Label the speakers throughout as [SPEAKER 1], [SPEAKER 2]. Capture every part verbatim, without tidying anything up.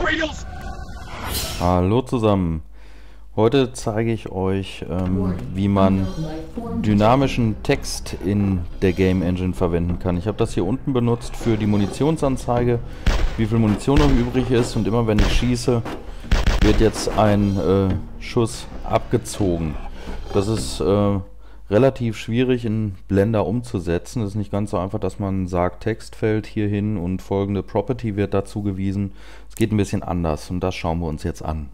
[SPEAKER 1] Hallo zusammen. Heute zeige ich euch, ähm, wie man dynamischen Text in der Game Engine verwenden kann. Ich habe das hier unten benutzt für die Munitionsanzeige, wie viel Munition noch übrig ist, und immer wenn ich schieße, wird jetzt ein äh, Schuss abgezogen. Das ist äh, relativ schwierig in Blender umzusetzen. Es ist nicht ganz so einfach, dass man sagt, Textfeld hier hin und folgende Property wird dazu gewiesen. Es geht ein bisschen anders und das schauen wir uns jetzt an.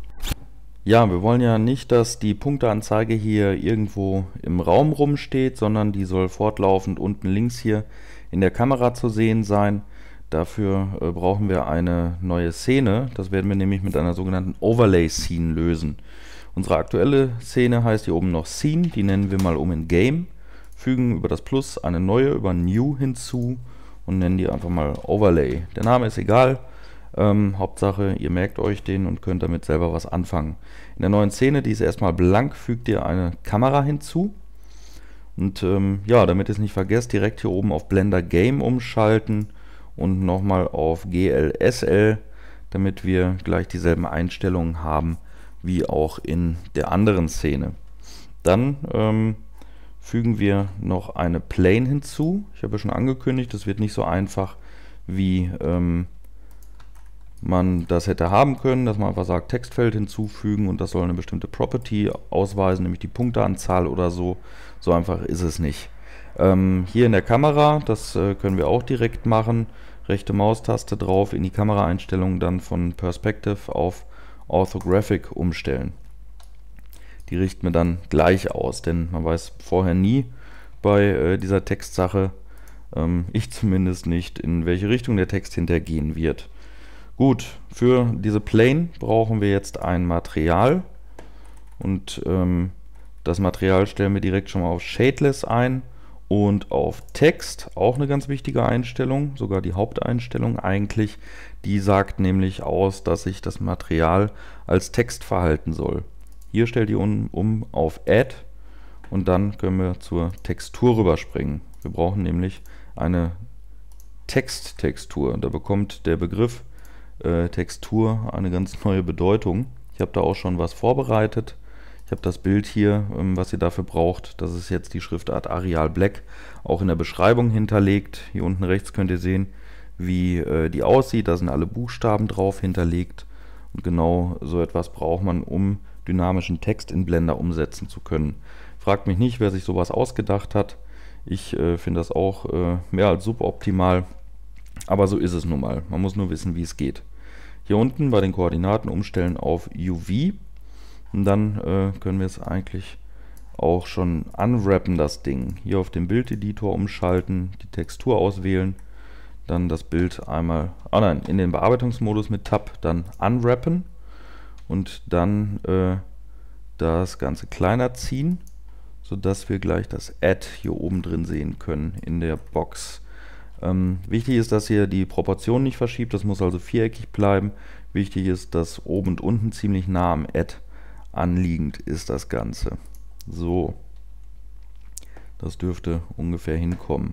[SPEAKER 1] Ja, wir wollen ja nicht, dass die Punkteanzeige hier irgendwo im Raum rumsteht, sondern die soll fortlaufend unten links hier in der Kamera zu sehen sein. Dafür äh, brauchen wir eine neue Szene. Das werden wir nämlich mit einer sogenannten Overlay Scene lösen. Unsere aktuelle Szene heißt hier oben noch Scene, die nennen wir mal um in Game, fügen über das Plus eine neue über New hinzu und nennen die einfach mal Overlay. Der Name ist egal. Ähm, Hauptsache, ihr merkt euch den und könnt damit selber was anfangen. In der neuen Szene, die ist erstmal blank, fügt ihr eine Kamera hinzu. Und ähm, ja, damit ihr es nicht vergesst, direkt hier oben auf Blender Game umschalten und nochmal auf G L S L, damit wir gleich dieselben Einstellungen haben wie auch in der anderen Szene. Dann ähm, fügen wir noch eine Plane hinzu. Ich habe ja schon angekündigt, das wird nicht so einfach wie ähm, man das hätte haben können, dass man einfach sagt, Textfeld hinzufügen und das soll eine bestimmte Property ausweisen, nämlich die Punkteanzahl oder so. So einfach ist es nicht. Ähm, hier in der Kamera, das äh, können wir auch direkt machen. Rechte Maustaste drauf, in die Kameraeinstellungen dann von Perspective auf Orthographic umstellen. Die richten wir dann gleich aus, denn man weiß vorher nie bei äh, dieser Textsache, ähm, ich zumindest nicht, in welche Richtung der Text hintergehen wird. Gut, für diese Plane brauchen wir jetzt ein Material und ähm, das Material stellen wir direkt schon mal auf Shadeless ein und auf Text, auch eine ganz wichtige Einstellung, sogar die Haupteinstellung eigentlich, die sagt nämlich aus, dass sich das Material als Text verhalten soll. Hier stellt ihr um, um auf Add und dann können wir zur Textur rüberspringen. Wir brauchen nämlich eine Texttextur, da bekommt der Begriff Äh, Textur eine ganz neue Bedeutung. Ich habe da auch schon was vorbereitet. Ich habe das Bild hier, ähm, was ihr dafür braucht. Das ist jetzt die Schriftart Arial Black, auch in der Beschreibung hinterlegt. Hier unten rechts könnt ihr sehen, wie äh, die aussieht. Da sind alle Buchstaben drauf hinterlegt. Und genau so etwas braucht man, um dynamischen Text in Blender umsetzen zu können. Fragt mich nicht, wer sich sowas ausgedacht hat. Ich äh, finde das auch äh, mehr als suboptimal. Aber so ist es nun mal. Man muss nur wissen, wie es geht. Hier unten bei den Koordinaten umstellen auf U V. Und dann äh, können wir es eigentlich auch schon unwrappen, das Ding. Hier auf den Bildeditor umschalten, die Textur auswählen, dann das Bild einmal, ah nein, in den Bearbeitungsmodus mit Tab dann unwrappen und dann äh, das Ganze kleiner ziehen, sodass wir gleich das Add hier oben drin sehen können in der Box. Ähm, wichtig ist, dass ihr die Proportion nicht verschiebt, das muss also viereckig bleiben. Wichtig ist, dass oben und unten ziemlich nah am Add anliegend ist das Ganze. So, das dürfte ungefähr hinkommen.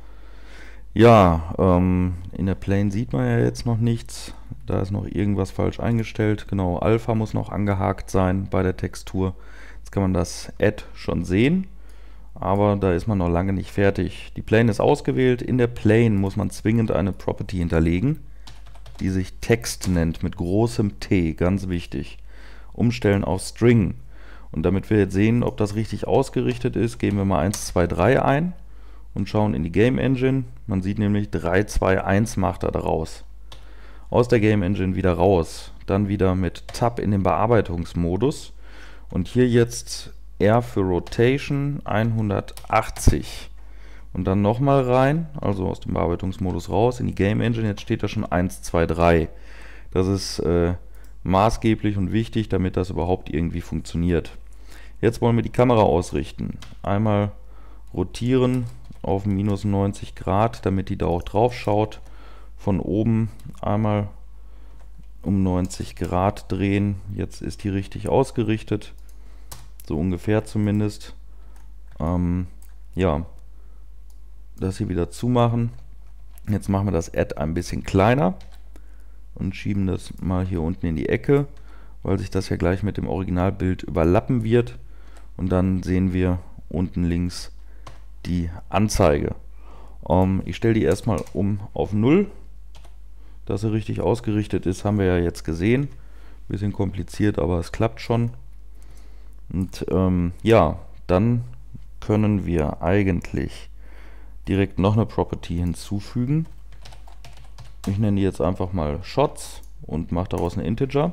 [SPEAKER 1] Ja, ähm, in der Plane sieht man ja jetzt noch nichts, da ist noch irgendwas falsch eingestellt. Genau, Alpha muss noch angehakt sein bei der Textur. Jetzt kann man das Add schon sehen. Aber da ist man noch lange nicht fertig. Die Plane ist ausgewählt. In der Plane muss man zwingend eine Property hinterlegen, die sich Text nennt, mit großem T, ganz wichtig. Umstellen auf String. Und damit wir jetzt sehen, ob das richtig ausgerichtet ist, geben wir mal eins, zwei, drei ein und schauen in die Game Engine. Man sieht nämlich drei, zwei, eins macht er daraus. Aus der Game Engine wieder raus. Dann wieder mit Tab in den Bearbeitungsmodus. Und hier jetzt R für Rotation hundertachtzig und dann nochmal rein, also aus dem Bearbeitungsmodus raus, in die Game Engine. Jetzt steht da schon eins, zwei, drei. Das ist äh, maßgeblich und wichtig, damit das überhaupt irgendwie funktioniert. Jetzt wollen wir die Kamera ausrichten. Einmal rotieren auf minus neunzig Grad, damit die da auch drauf schaut. Von oben einmal um neunzig Grad drehen. Jetzt ist die richtig ausgerichtet. So ungefähr zumindest. Ähm, ja, das hier wieder zumachen. Jetzt machen wir das Add ein bisschen kleiner. und schieben das mal hier unten in die Ecke, weil sich das ja gleich mit dem Originalbild überlappen wird. Und dann sehen wir unten links die Anzeige. Ähm, ich stelle die erstmal um auf null. Dass sie richtig ausgerichtet ist, haben wir ja jetzt gesehen. Bisschen kompliziert, aber es klappt schon. Und ähm, ja, dann können wir eigentlich direkt noch eine Property hinzufügen. Ich nenne die jetzt einfach mal Shots und mache daraus eine Integer.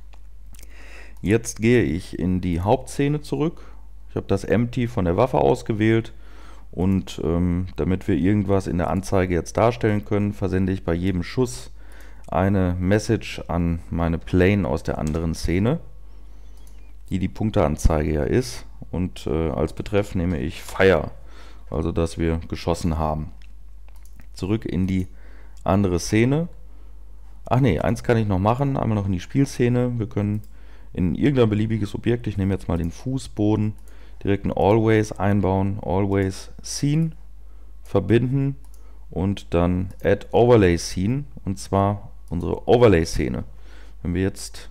[SPEAKER 1] Jetzt gehe ich in die Hauptszene zurück. Ich habe das Empty von der Waffe ausgewählt und ähm, damit wir irgendwas in der Anzeige jetzt darstellen können, versende ich bei jedem Schuss eine Message an meine Plane aus der anderen Szene, die die Punkteanzeige ja ist, und äh, als Betreff nehme ich Fire, also dass wir geschossen haben. Zurück in die andere Szene. Ach nee, eins kann ich noch machen, einmal noch in die Spielszene. Wir können in irgendein beliebiges Objekt, ich nehme jetzt mal den Fußboden, direkt ein Always einbauen, Always Scene, verbinden und dann Add Overlay Scene, und zwar unsere Overlay-Szene. Wenn wir jetzt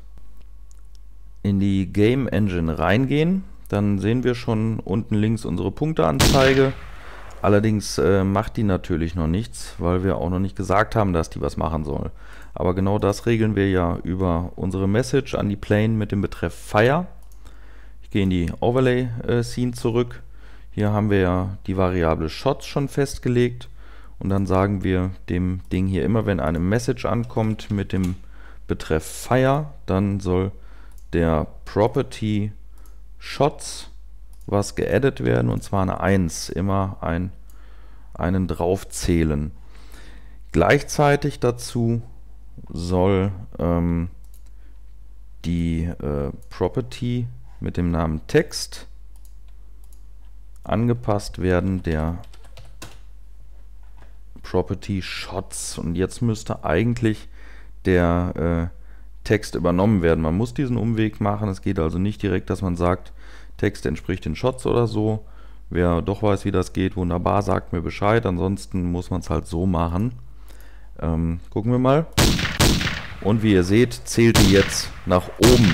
[SPEAKER 1] in die Game Engine reingehen, dann sehen wir schon unten links unsere Punkteanzeige. Allerdings äh, macht die natürlich noch nichts, weil wir auch noch nicht gesagt haben, dass die was machen soll. Aber genau das regeln wir ja über unsere Message an die Plane mit dem Betreff Fire. Ich gehe in die Overlay-Scene zurück. Hier haben wir ja die Variable Shots schon festgelegt. Und dann sagen wir dem Ding hier immer, wenn eine Message ankommt mit dem Betreff Fire, dann soll der Property Shots was geaddet werden, und zwar eine eins, immer ein, einen draufzählen. Gleichzeitig dazu soll ähm, die äh, Property mit dem Namen Text angepasst werden, der Property Shots, und jetzt müsste eigentlich der äh, Text übernommen werden. Man muss diesen Umweg machen, es geht also nicht direkt, dass man sagt, Text entspricht den Shots oder so. Wer doch weiß, wie das geht, wunderbar, sagt mir Bescheid, ansonsten muss man es halt so machen. Ähm, gucken wir mal. Und wie ihr seht, zählt die jetzt nach oben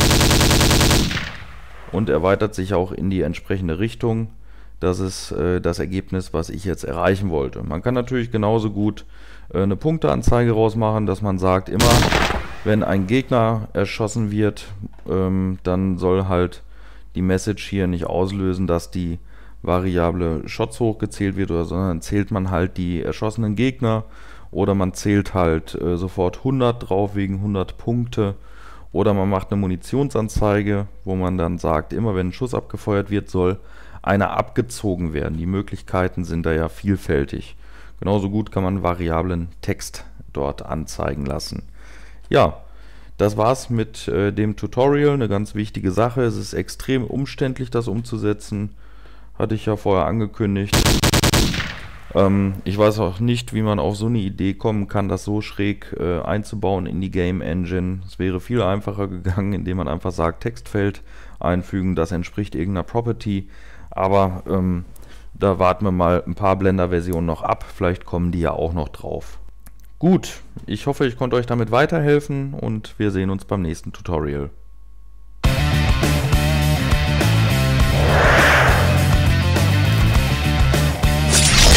[SPEAKER 1] und erweitert sich auch in die entsprechende Richtung. Das ist äh, das Ergebnis, was ich jetzt erreichen wollte. Man kann natürlich genauso gut äh, eine Punkteanzeige rausmachen, dass man sagt, immer wenn ein Gegner erschossen wird, ähm, dann soll halt die Message hier nicht auslösen, dass die Variable Shots hochgezählt wird, oder, sondern zählt man halt die erschossenen Gegner, oder man zählt halt äh, sofort hundert drauf wegen hundert Punkte, oder man macht eine Munitionsanzeige, wo man dann sagt, immer wenn ein Schuss abgefeuert wird, soll einer abgezogen werden. Die Möglichkeiten sind da ja vielfältig. Genauso gut kann man variablen Text dort anzeigen lassen. Ja, das war's mit äh, dem Tutorial. Eine ganz wichtige Sache. Es ist extrem umständlich, das umzusetzen. Hatte ich ja vorher angekündigt. Ähm, ich weiß auch nicht, wie man auf so eine Idee kommen kann, das so schräg äh, einzubauen in die Game Engine. Es wäre viel einfacher gegangen, indem man einfach sagt, Textfeld einfügen, das entspricht irgendeiner Property. Aber ähm, da warten wir mal ein paar Blender-Versionen noch ab. Vielleicht kommen die ja auch noch drauf. Gut, ich hoffe, ich konnte euch damit weiterhelfen und wir sehen uns beim nächsten Tutorial.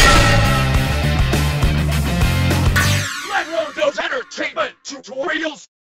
[SPEAKER 2] Entertainment Tutorials!